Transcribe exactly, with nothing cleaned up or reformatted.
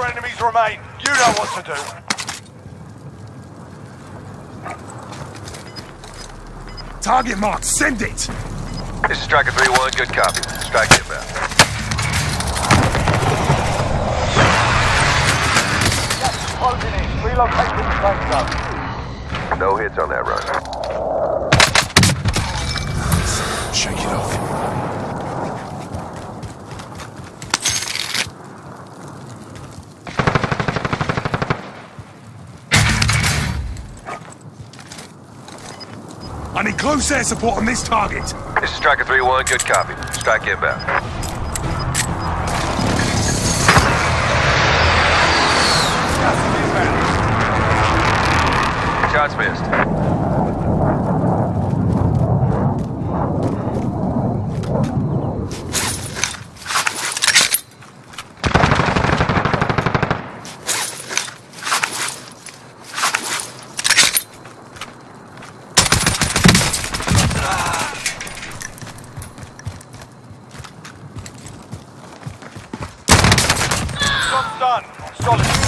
Four enemies remain. You know what to do. Target marked, send it! This is Striker three one, good copy. Strike inbound. Gas closing in. Relocating the safe zone. No hits on that run. Shake it off. I need close air support on this target. This is Striker three one, good copy. Strike inbound. Gas inbound. Shots missed. Job's done. Solid.